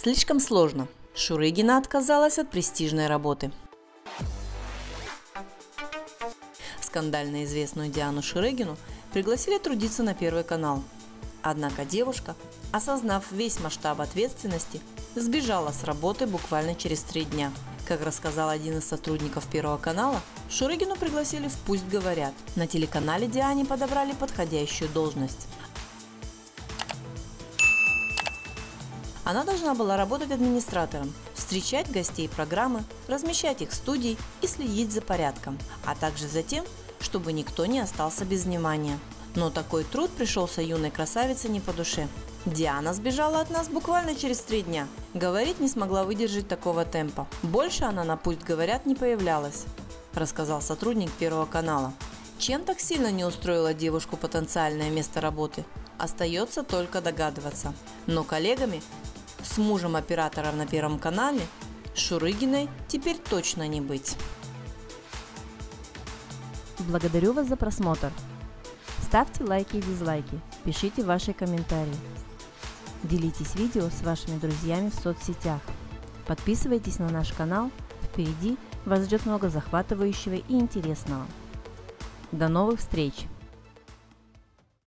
Слишком сложно. Шурыгина отказалась от престижной работы. Скандально известную Диану Шурыгину пригласили трудиться на Первый канал. Однако девушка, осознав весь масштаб ответственности, сбежала с работы буквально через 3 дня. Как рассказал один из сотрудников Первого канала, Шурыгину пригласили в «Пусть говорят». На телеканале Диане подобрали подходящую должность. Она должна была работать администратором, встречать гостей программы, размещать их в студии и следить за порядком, а также за тем, чтобы никто не остался без внимания. Но такой труд пришелся юной красавице не по душе. Диана сбежала от нас буквально через 3 дня. Говорить не смогла выдержать такого темпа. Больше она на «Пусть говорят» не появлялась, рассказал сотрудник Первого канала. Чем так сильно не устроило девушку потенциальное место работы, остается только догадываться. Но коллегами, с мужем оператора на Первом канале, Шурыгиной теперь точно не быть. Благодарю вас за просмотр. Ставьте лайки и дизлайки, пишите ваши комментарии. Делитесь видео с вашими друзьями в соцсетях. Подписывайтесь на наш канал, впереди вас ждет много захватывающего и интересного. До новых встреч!